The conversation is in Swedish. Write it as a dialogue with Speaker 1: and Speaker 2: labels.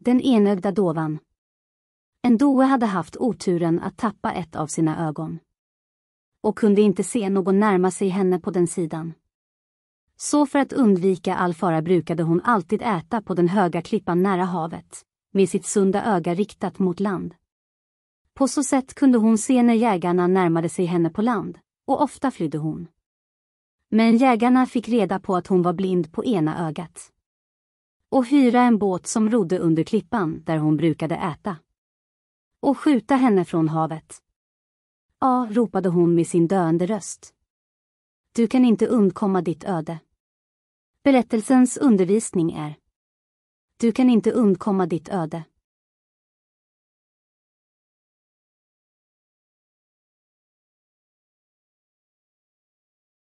Speaker 1: Den enögda dovan. En doe hade haft oturen att tappa ett av sina ögon. Och kunde inte se någon närma sig henne på den sidan. Så för att undvika all fara brukade hon alltid äta på den höga klippan nära havet, med sitt sunda öga riktat mot land. På så sätt kunde hon se när jägarna närmade sig henne på land, och ofta flydde hon. Men jägarna fick reda på att hon var blind på ena ögat. Och hyra en båt som rodde under klippan där hon brukade äta. Och skjuta henne från havet. Ja, ropade hon med sin döende röst. Du kan inte undkomma ditt öde. Berättelsens undervisning är: du kan inte undkomma ditt öde.